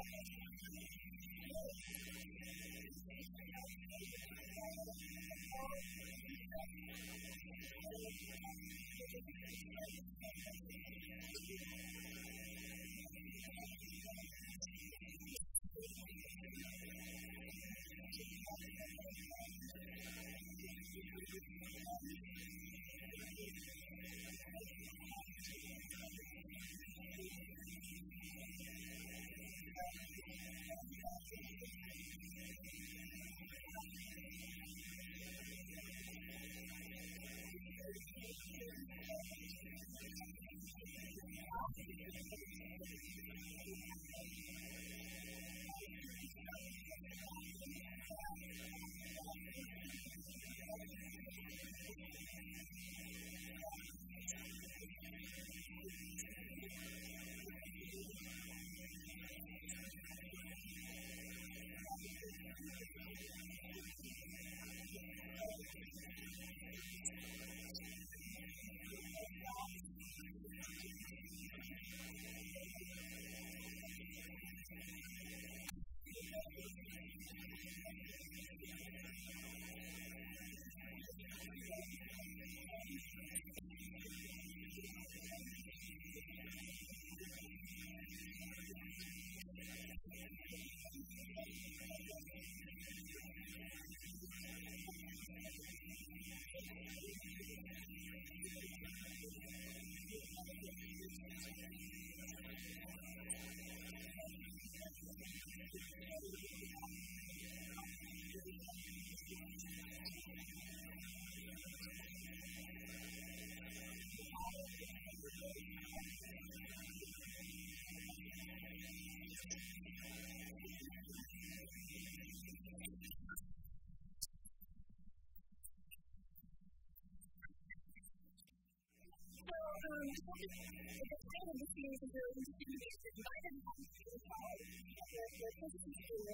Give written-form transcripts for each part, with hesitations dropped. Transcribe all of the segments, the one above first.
The title of the series is really interesting because it's divided into two parts. There's the Physicists Do,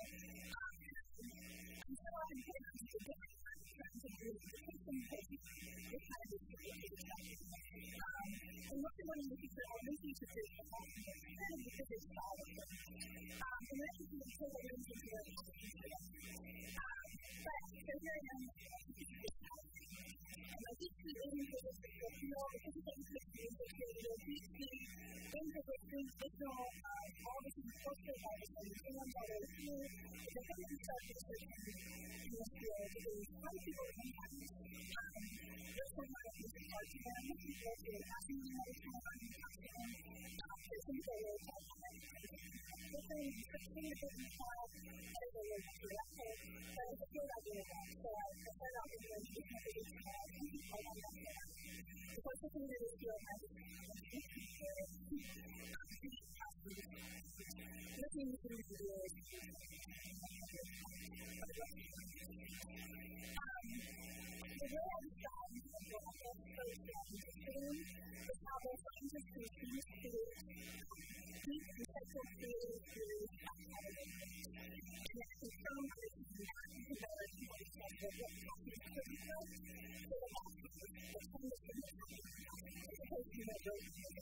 and so I've been on the different kinds of groups, the Christian patients, this kind of and what they want to do is to all these institutes and all the kind of because it's all of them. And that's just the total range of their but so here I am. I think the aim for this is that you all the things that you use is that you'll teach the things that we're doing additional all the things cultural values and things that are here is that some of these stuff is that in this field is how do people impact there's one of these parts and I'm looking forward to asking them all the time on the platform there's things that we're talking about different interesting in the file as a way to that so but it's a good idea so I set out with them to have it the first thing that is here as looking through the videos the way I was done was that I was first interested in how the scientists who use to deep conceptual creative theories and that confirm that it's not developed in what is called the cognitive criticism so the kind of thing that supposed to know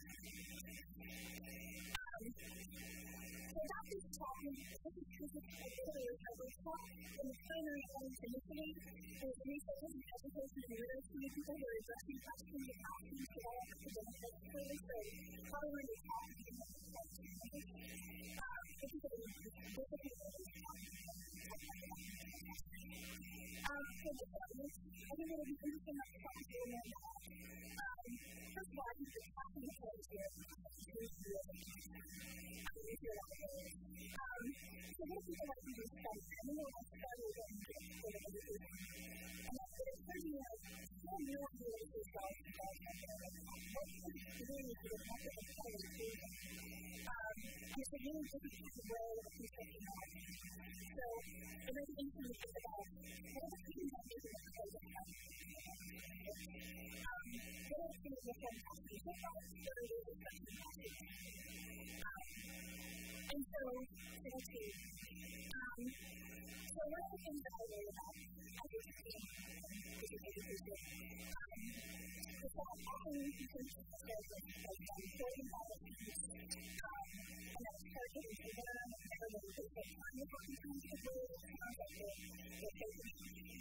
so about this talk, this is physics of theory of a talk in the primary science initiative and researchers and education and literacy people who are addressing questions of options for all academic experts so how do we talk to them this is a so this audience, I think it will be interesting to talk to you and first of all, I think the talking approach here is so most people like to do studies, and then they'll like studies and sort of education. And that's what it's turning out, so new ideas to yourself about what is really to the method of education. And it's a really different kind of way of appreciating knowledge. So, it really interesting to think about what are the things that make it a place of knowledge? What are the things that can help you? What are the things that can help you? And so, let's see. So one of the things that I worry about as a student is education. is that often you can think of it as building policies, and that's targeted for them, and they're going to take their time with what you can do, and that they're taking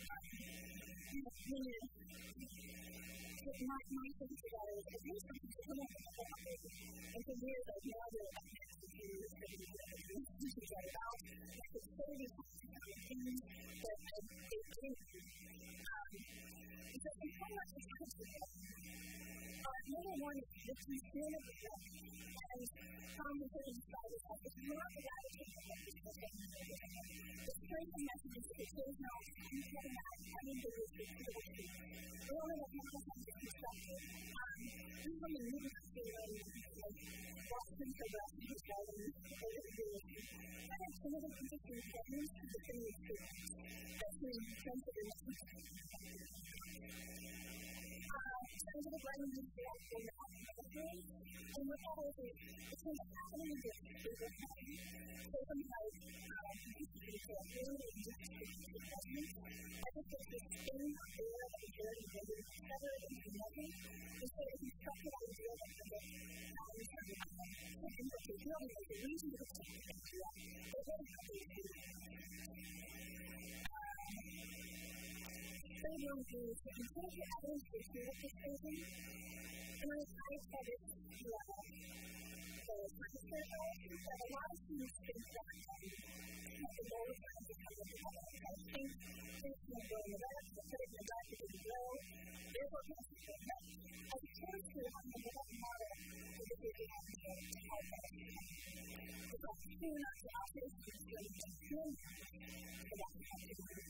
my thing together is that these things are coming from the public, and for years I've never had to do this for the to get it out. Like it's so many things that I didn't do. Because the homework is kind of number one is the concern of the book, and the things about it, like it's not the attitude of what is the strength and message that it shows now you can have individuals with people. We only have one kind of perspective. Even the movement theory, like Boston progression is driving and it's one of the conditions that moves to the thing is that's being sensitive to some of the writing is the actual knowledge, and what that is, it's what's happening in this bigger time. So sometimes, people are really interested in the present. I think there's this thing out there that is very, very clever and connected. And so if you talk about the idea that the something that you're doing is the reason to take the idea, but what is happening to third one is to consider the evidence for spiritual crazy. And I said it the professor that a lot of students think that the lower side is kind of I think things can go in the back, the put it in the back, it can go. Therefore, it's not that. As opposed to on the middle model, the decision on to help us. It's also not the opposite of the student so that's how to do it.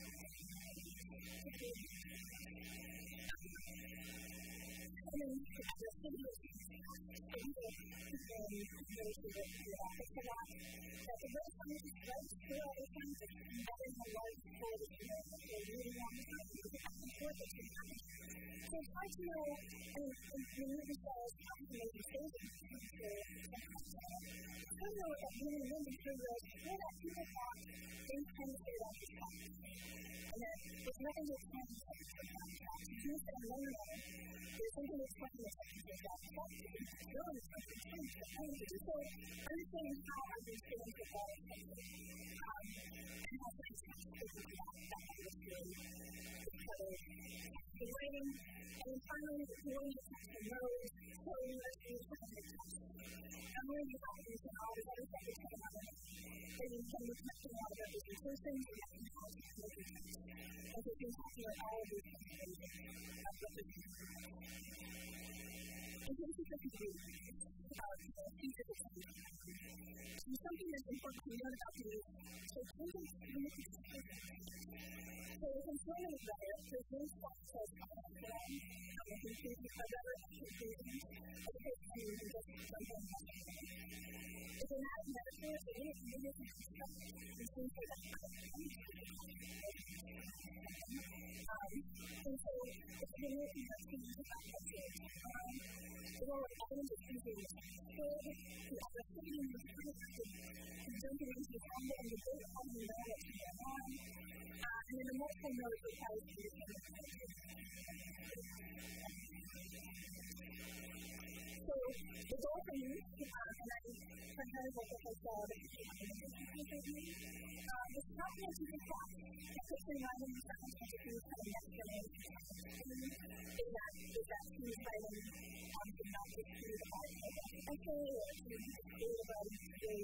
So it's hard to know, and the movie says, how to make decisions to I don't know that really movie figures what that people thought they tend to say about the fact. And that there's nothing to explain the fact of that fact. You said a moment ago, there's something to explain the fact of that fact. It's really something to explain. And so understanding how I've been feeling for all of this. And how things have to do with that understanding. Because the writing, and finally, the feeling of the nose, so university is kind of I'm really happy to all the other things that come out of it. And you can reflect on all the representations and you can help to make it happen. And so you can talk about all of these things of representation. And so this is what you do about the future of the country. And something that's important to know about me is so students communicate with so if I'm feeling better, there's no spot so I can choose a better education as opposed to just something else. If you're not a medical, if you're not a medical, you can say that and so if you're looking at things about well, evidence is using good, the opportunity is connected to jumping into the humble and the big on the know what's going on. And then the multiple nodes requires you to do So, the goal for me, and I sometimes like I said, it's not going to be fun. It's just reminding me that I'm going to do kind of next generation. Is that who's writing to not just do the art of the essay or to do about the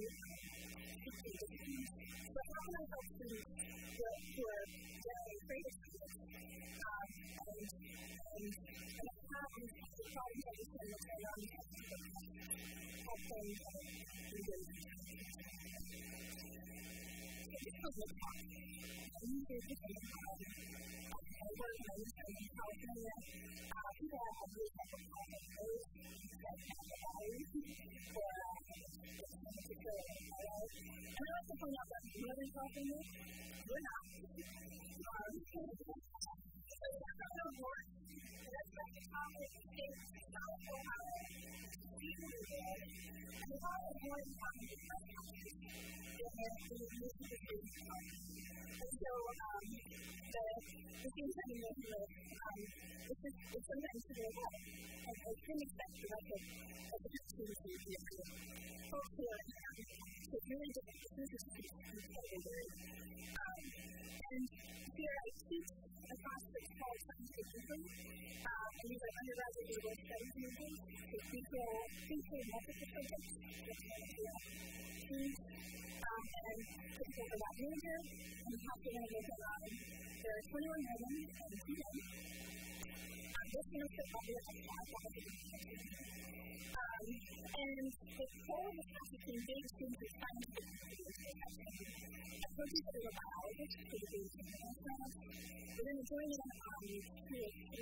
but how can I help students who are generally creative students and how the problem that is in the program help them engage I work in California. People have really different problems. Those have values or and I like to point out that Northern California, we're not. That's not topic is powerful power, extremely good, and it's also more important to practice than the use of the food. And so, the things that we make with, it's sometimes to go up, and I didn't expect the rest of the students to be able to folks who are so really different decisions to be very and here I teach a class that's called Scientific Movement, and these are undergraduate level studies movements, so feature multiple subjects, which are teams, and typical for that major, and we have to learn with there are 21 women and 2 men. This semester I'll be at 5,000 and the goal of the class is to engage students with scientific methods. So these are the biologists who are doing science labs. We're going to join them on PhD.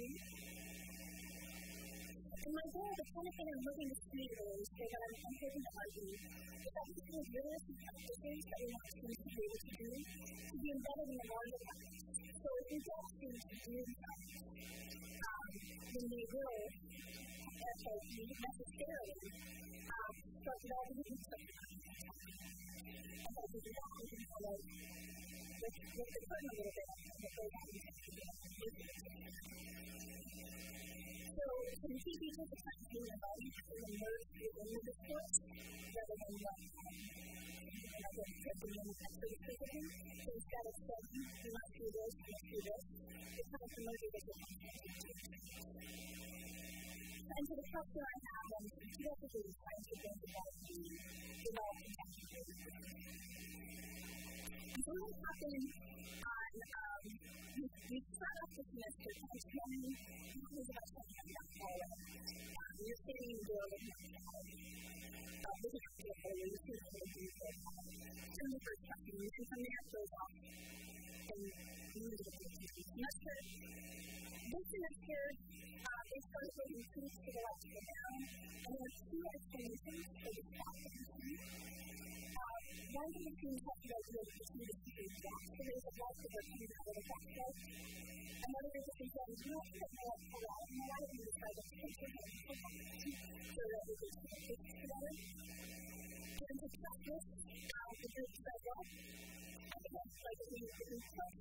And my goal, the kind of thing I'm hoping to see is that I'm hoping to argue is that these kind of realistic practices that we want students to be able to do to be embedded in the larger practice. So if we get students to do science, then they will necessarily start developing something. And as we do that, we can kind of with the curtain a little bit and what goes on in so can keep each of the science being involved to emerge within the discourse rather than what taking in actually criticism. So instead of saying, we must do this, we must do this, it's kind of emerging with the and so the question I have on two episodes is trying to bring about the development activity. And so what happened on, we start off the semester by telling what is about something like that hallway. You're sitting in the door with your child. This is the hallway, you see what you do. Turn the first question, you can come there, close off, and move to the next semester. This semester, they started putting tools to the left and down, and there are 2 explanations for the process. One of the things that you guys do is to do blocks, so there's a block that are coming out of the process. Another is to say, you don't have to pull out, and a lot of you decide to take your head and pull out so that we can put this together. And to practice, the group said, well, I think that's like a thing that we put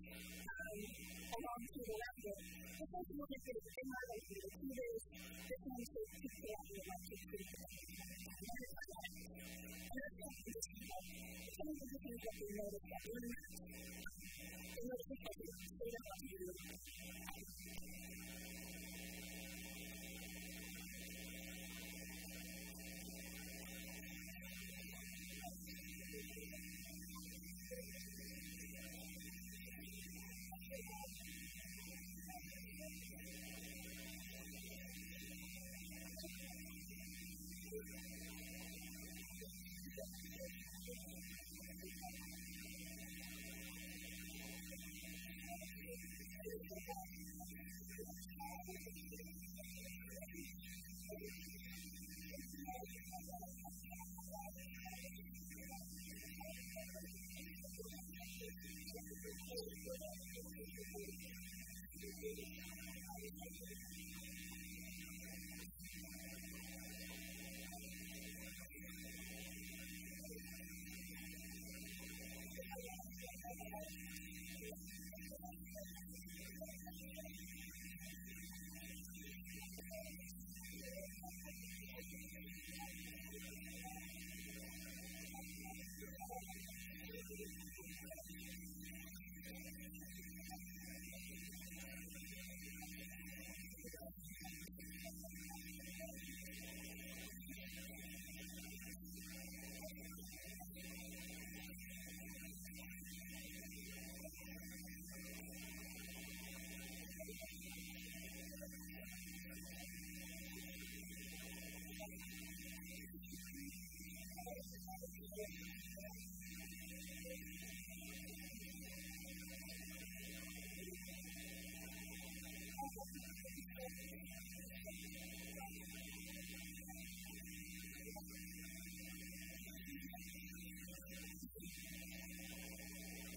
along to the left of the first one is that it's in my life, the 2 days, this one says 2 days, and the one says 3 days. And then it's like that. And that's not just people. Some of the things that we notice that we're not. They notice that they don't want to do it.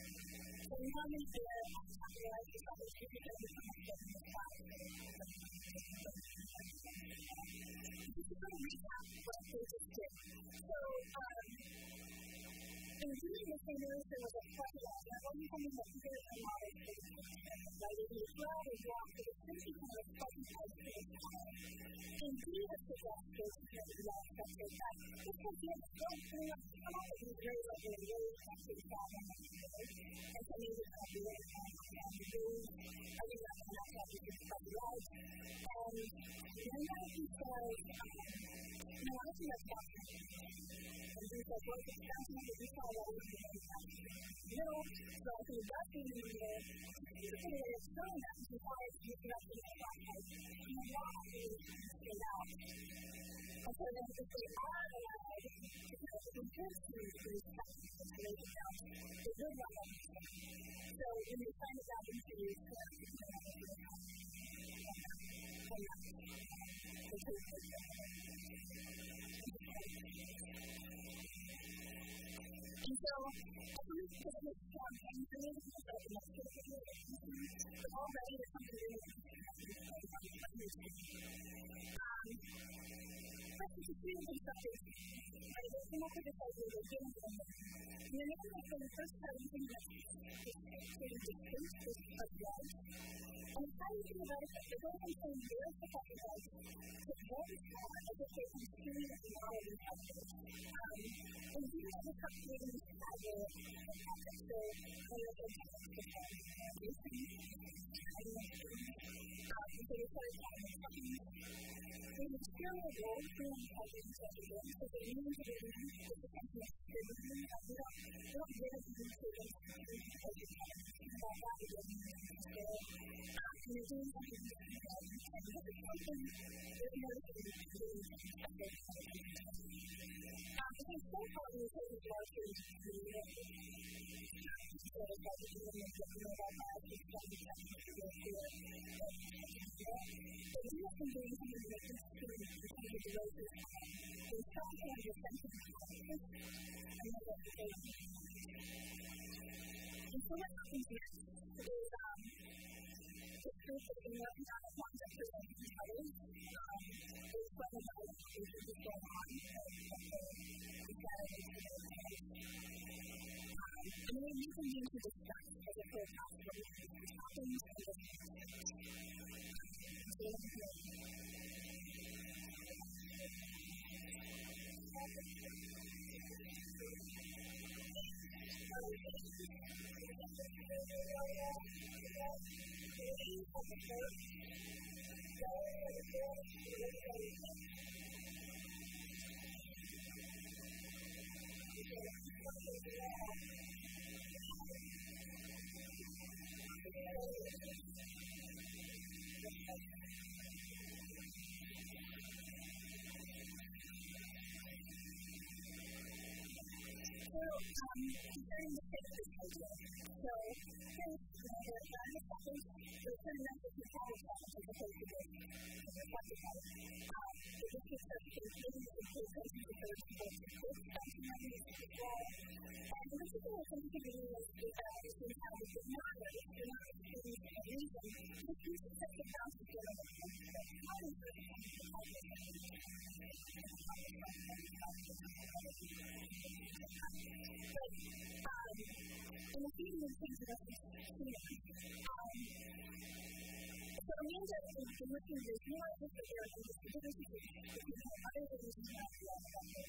So now I'm going to realize this other because it's not getting the class. Just to kind of recap what Physicists Do. So, in doing this, I noticed there was a formula. Not only something that very modern physicists, right? If you draw a block, it is simply kind of specified to the time. And do have suggested to the aspect that this can be a strong thing of some of these very effective problems. And so maybe it's going to be very and use. I think that's enough that we can find out. And then that he says, no, I think that's about it. And he says, well, it's something that we call what we can do. So I think that's the reason that it's showing that because you can actually make that type. You want to get out. And so then if they are allowed to compare to these techniques and lay it down, they will not understand. So when you find it out into you, you can and so, I think that this campaign really is like the most difficult but already there's something really but it's just really something, right? They came up with this idea of getting them there. And then for the first time, you think that it's pretty distinct, this of life. And how do you think about it? They're going from saying there's the fucking life to very far as if they can see the knowledge of health. And here are the calculating idea of health. So, they are going to have to have there's still a role for intelligence everyone, so they need to be the potential experience. We don't get it into the intelligence about that we don't need to scale. And they're doing something different and there's something very motivating to do I think so far we take it largely to the so it's like the beginning of the Nobel Prize study techniques to go through it. But we have been doing something that is true in terms of the rose of time. There's something on your sense of analysis and then what you're doing. And so what happens next is this group of not ones that present each other is what the evaluation is going on and the strategy to the and then you can use to discuss as a clear path what happens and what happens. Concerning the state of this idea. So, here's the second, there's certain methods of qualification as opposed to this reflective method. The districts are including the implementation of the third people to this functionality is as well. And the particular thing to do is to have a good matter, you're not excluding a reason, but you can set the bounds of your own. But how is this and the feeling of things that are here. So it means that in looking at this, you are just that there are things to do with you, but you have other things you have to do about it.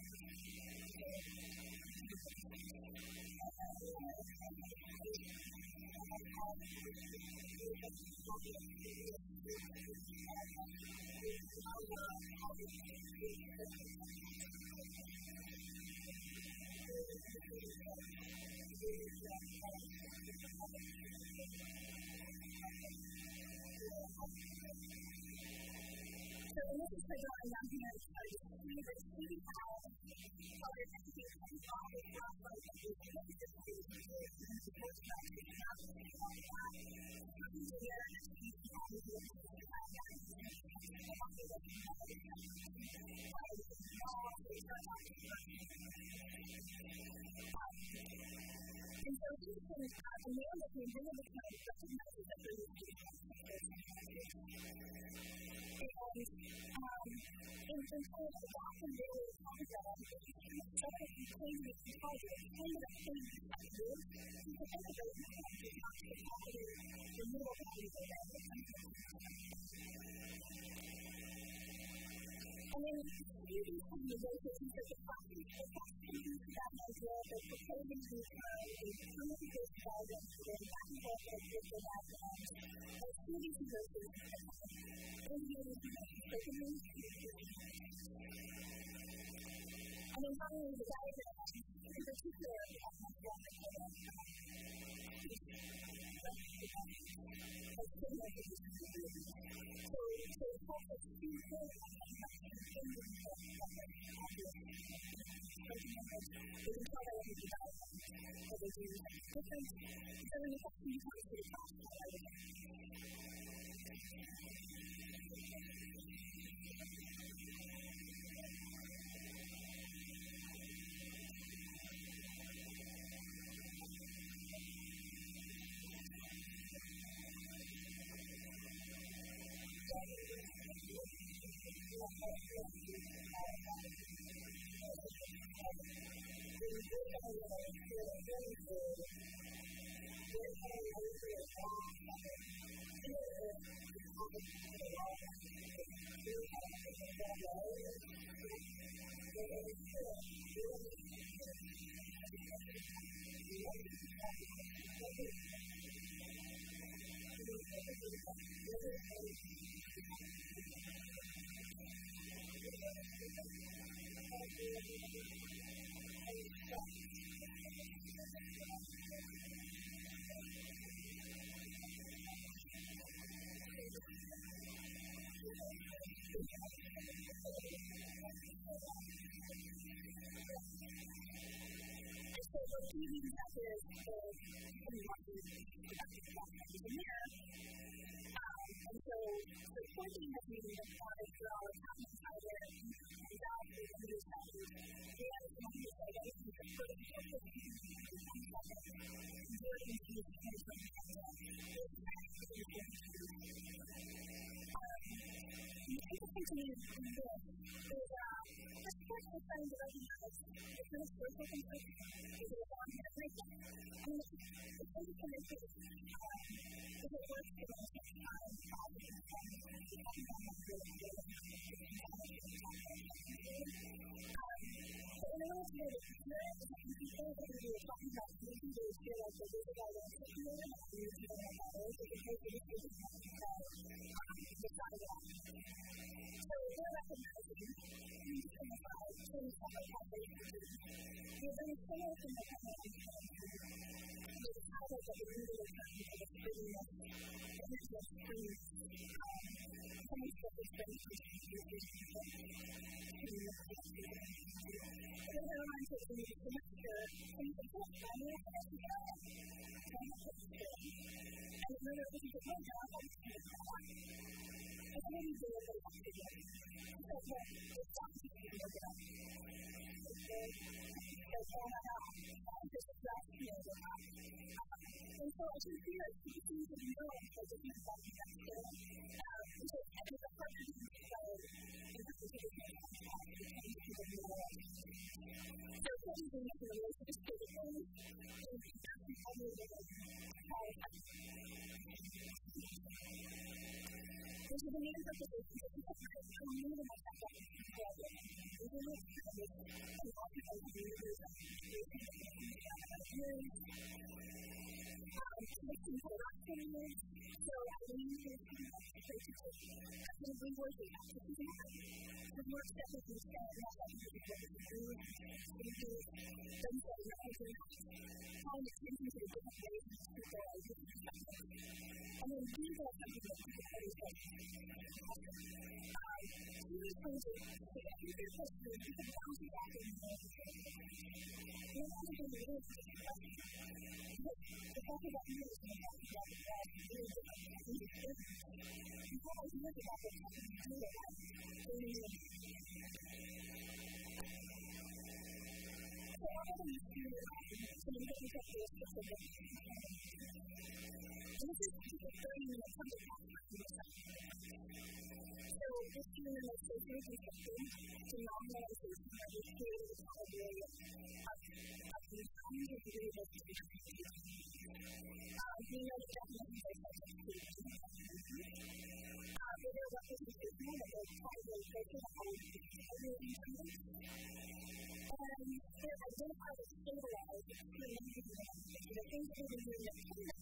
So in this particular announcement, I was seeing that we have other entities and other platforms that we can use to support practice and not only on that. Coming together as we can use it to have that and also looking at it as small, we start talking about it. And so these things, a man that came into the time recognizes that there is a and in kind of often they will talk about it, because he claims that he calls it kind of a thing that is, because everybody has to talk to the middle values around the country. And then you do some of the ways that he says the practice of students that idea of proposing to some of the good problems and back and forth of different backgrounds, of students versus and then finally, the diagram, in particular, we have one that so it helps us see more we can tell that the diagram that they do different, so then we have to use to the class. you get into the specific. And this is just a 30-minute subject matter. So this is an association system to normalization that is created as a way of the kinds of variables to be created. We know the definitions are such as whether representation of a category person or everything intended. And they're identified as stabilized as creating the things that are doing that cannot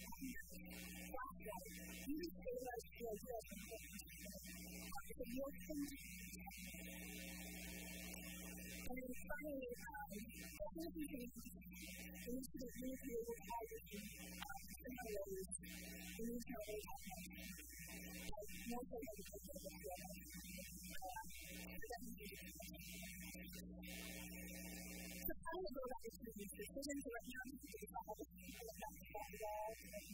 you stabilize the idea of the more things. And then finally, I think we can use the manipulated hydrogen scenarios in these areas. Most of them are so I'm going to go back to these decisions right now to do all the people that have to talk about.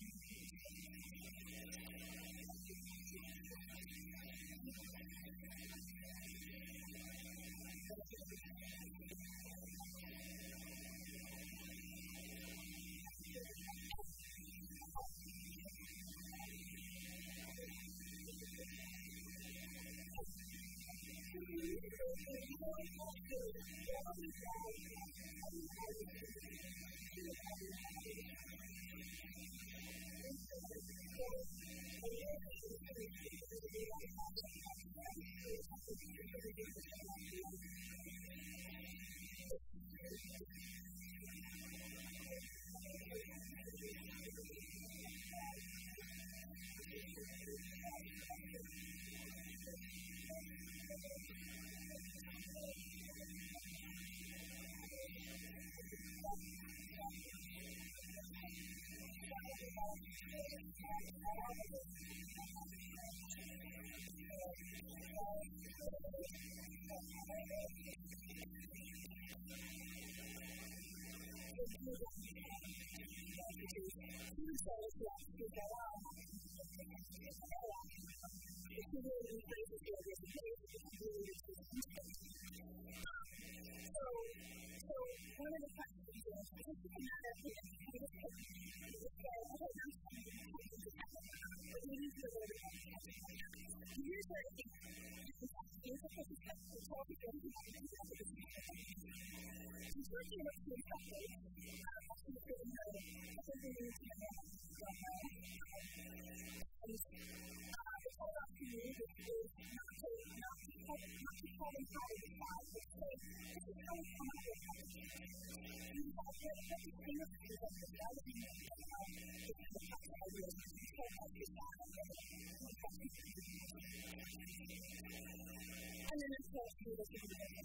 And then it's also the same thing.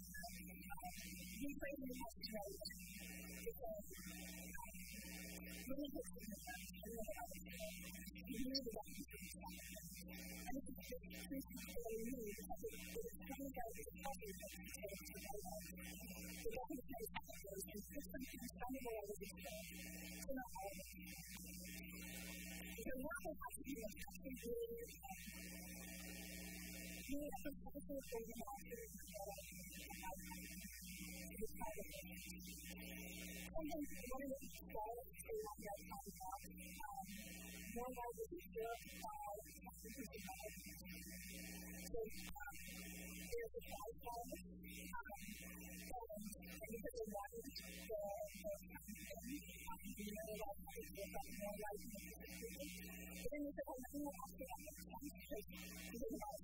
We play in the house together because when you get to the house, you need to walk into the house. And it's just increasing the way you need because it's coming out of the culture that you take to the house. The government has factors and systems and some of all of these things. So not all of them. So what will happen is actually we have a couple of things about it sometimes one of the scholars who want to talk about more about the future of so there's a slide called and because of that the more life but then there's a whole thing about the because it's about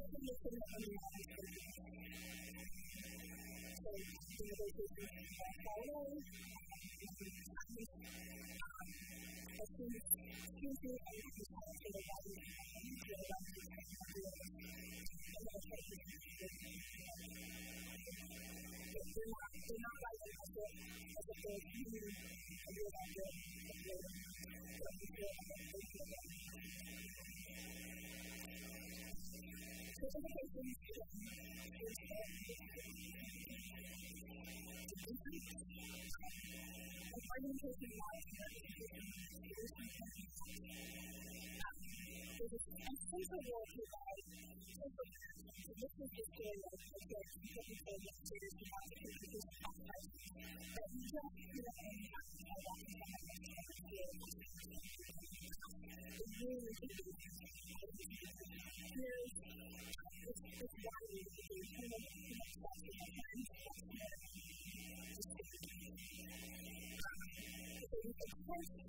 definition of reality. So, follow as soon as choosing and deciding to the body they're not like as if they're human and you're not good and you're what you feel and what you feel. Certification argumentation wise there's a central role to provide so this is the story of the technical legislators who have to take this outside but you don't only have to tell that to someone it's really important here's this value that they kind of it's a question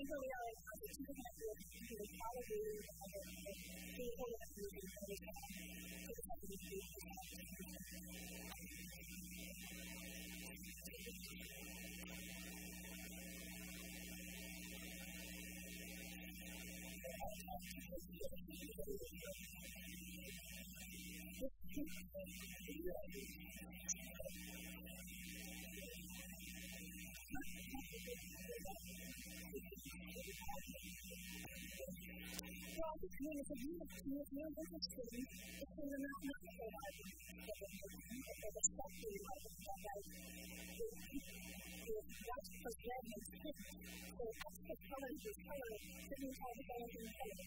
really are the two things that we probably see all of the movie for the time. Well, I mean, it's a real interesting if they're not so hard for the stuff that you like that's for red and pink. So extra colors is color didn't have anything color.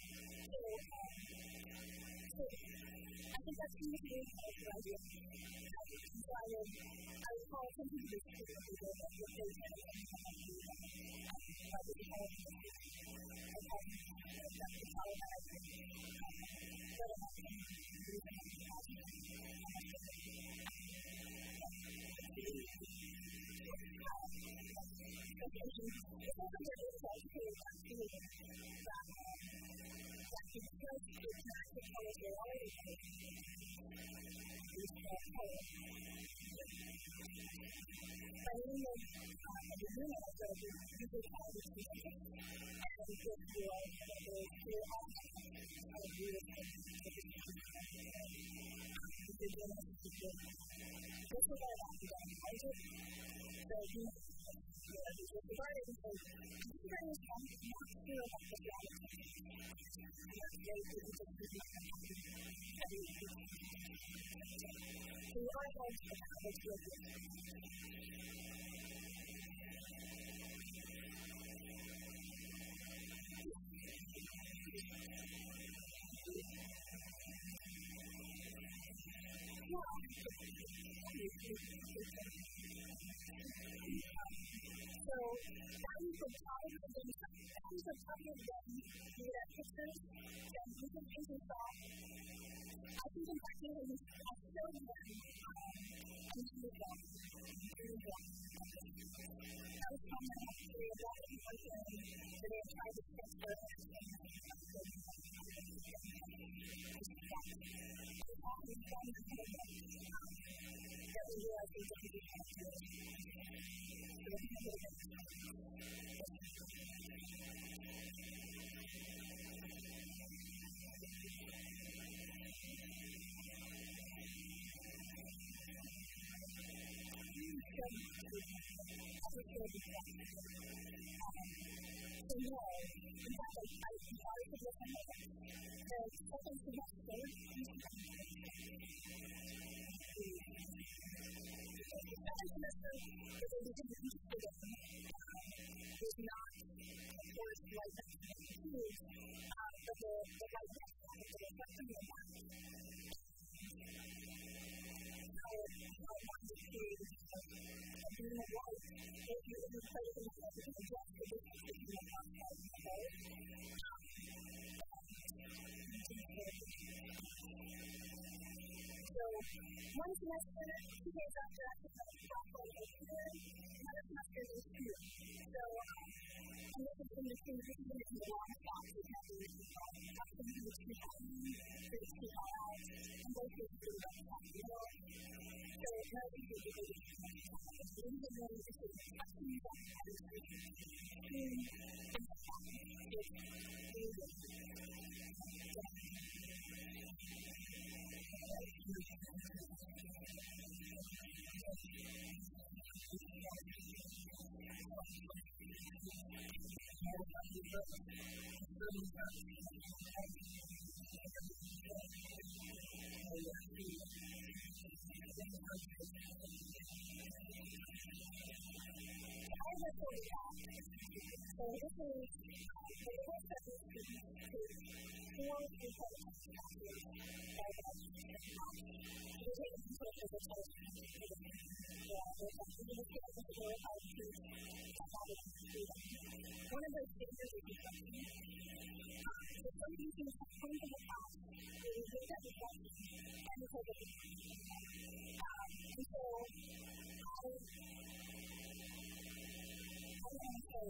So I think that's usually a good idea. So I would call something to be true that what they tend to do by the default one semester, 2 days after I took the softball year, another semester is 2. So, I'm looking for this thing, this is going to be a long stop to have to read the song. I'm going to do the 2 hours, for the 2 hours, and go through the 2 hours, you know? So, now we can do this. We need to know this is a 2 hours, one of those things is something. So some of these things have come to the past, where we look at the past, and we take it. And so, I want to say,